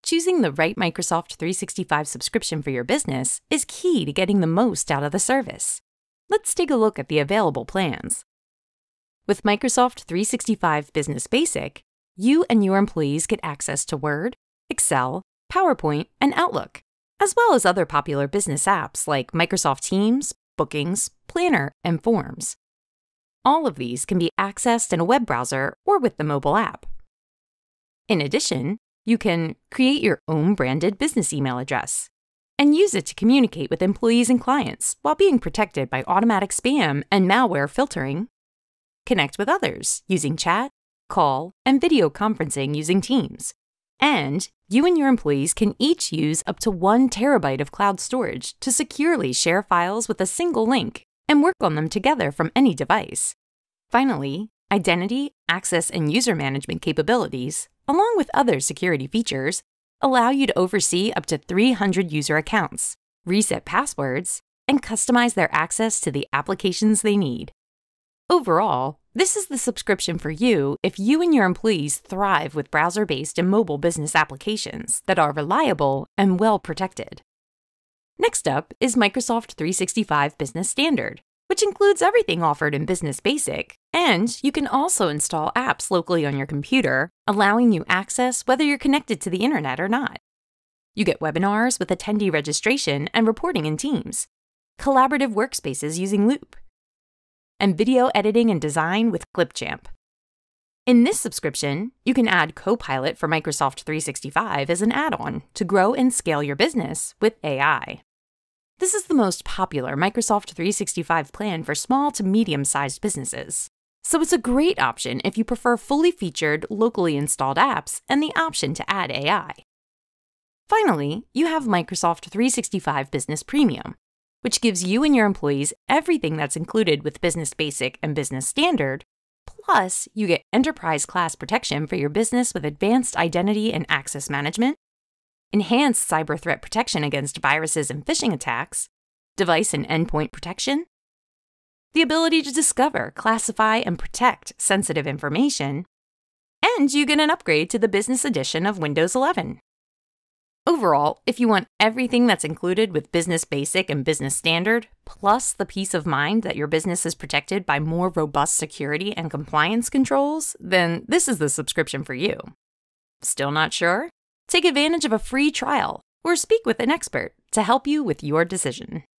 choosing the right Microsoft 365 subscription for your business is key to getting the most out of the service. Let's take a look at the available plans. With Microsoft 365 Business Basic, you and your employees get access to Word, Excel, PowerPoint, and Outlook, as well as other popular business apps like Microsoft Teams, Bookings, Planner, and Forms. All of these can be accessed in a web browser or with the mobile app. In addition, you can create your own branded business email address and use it to communicate with employees and clients while being protected by automatic spam and malware filtering. Connect with others using chat, call, and video conferencing using Teams. And you and your employees can each use up to 1 terabyte of cloud storage to securely share files with a single link and work on them together from any device. Finally, identity, access, and user management capabilities, along with other security features, allow you to oversee up to 300 user accounts, reset passwords, and customize their access to the applications they need. Overall, this is the subscription for you if you and your employees thrive with browser-based and mobile business applications that are reliable and well protected. Next up is Microsoft 365 Business Standard, which includes everything offered in Business Basic, and you can also install apps locally on your computer, allowing you access whether you're connected to the internet or not. You get webinars with attendee registration and reporting in Teams, collaborative workspaces using Loop, and video editing and design with Clipchamp. In this subscription, you can add Copilot for Microsoft 365 as an add-on to grow and scale your business with AI. This is the most popular Microsoft 365 plan for small to medium-sized businesses, so it's a great option if you prefer fully featured, locally installed apps and the option to add AI. Finally, you have Microsoft 365 Business Premium, which gives you and your employees everything that's included with Business Basic and Business Standard, plus you get enterprise-class protection for your business with advanced identity and access management, enhanced cyber threat protection against viruses and phishing attacks, device and endpoint protection, the ability to discover, classify, and protect sensitive information, and you get an upgrade to the Business Edition of Windows 11. Overall, if you want everything that's included with Business Basic and Business Standard, plus the peace of mind that your business is protected by more robust security and compliance controls, then this is the subscription for you. Still not sure? Take advantage of a free trial or speak with an expert to help you with your decision.